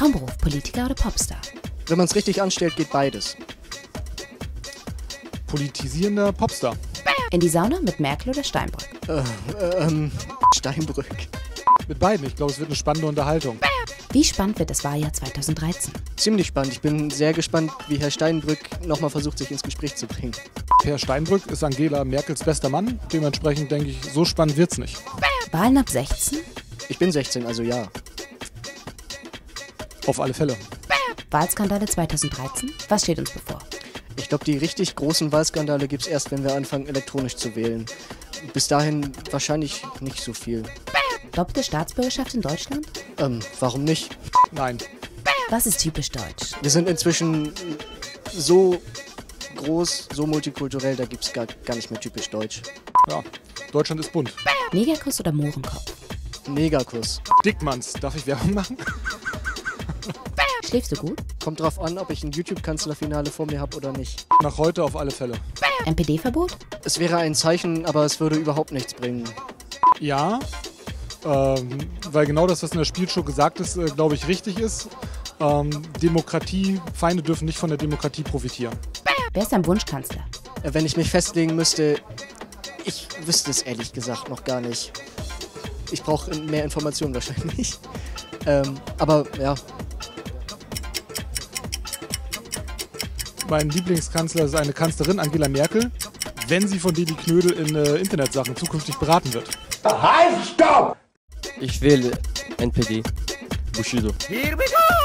Traumberuf, Politiker oder Popstar? Wenn man es richtig anstellt, geht beides. Politisierender Popstar. In die Sauna mit Merkel oder Steinbrück? Steinbrück. Mit beiden. Ich glaube, es wird eine spannende Unterhaltung. Wie spannend wird das Wahljahr 2013? Ziemlich spannend. Ich bin sehr gespannt, wie Herr Steinbrück nochmal versucht, sich ins Gespräch zu bringen. Herr Steinbrück ist Angela Merkels bester Mann. Dementsprechend denke ich, so spannend wird's nicht. Wahlen ab 16? Ich bin 16, also ja. Auf alle Fälle. Wahlskandale 2013? Was steht uns bevor? Ich glaube, die richtig großen Wahlskandale gibt es erst, wenn wir anfangen, elektronisch zu wählen. Bis dahin wahrscheinlich nicht so viel. Doppelte Staatsbürgerschaft in Deutschland? Warum nicht? Nein. Was ist typisch deutsch? Wir sind inzwischen so groß, so multikulturell, da gibt es gar nicht mehr typisch deutsch. Ja, Deutschland ist bunt. Negerkuss oder Mohrenkopf? Megakuss. Dickmanns, darf ich Werbung machen? Schläfst du gut? Kommt drauf an, ob ich ein YouTube-Kanzlerfinale vor mir habe oder nicht. Nach heute auf alle Fälle. NPD-Verbot? Es wäre ein Zeichen, aber es würde überhaupt nichts bringen. Ja, weil genau das, was in der Spielshow gesagt ist, glaube ich, richtig ist. Demokratie, Feinde dürfen nicht von der Demokratie profitieren. Wer ist dein Wunschkanzler? Wenn ich mich festlegen müsste, ich wüsste es ehrlich gesagt noch gar nicht. Ich brauche mehr Informationen wahrscheinlich. Aber ja. Mein Lieblingskanzler ist eine Kanzlerin, Angela Merkel, wenn sie von Didi Knödel in Internetsachen zukünftig beraten wird. Halt, stopp! Ich wähle NPD. Bushido. Here we go!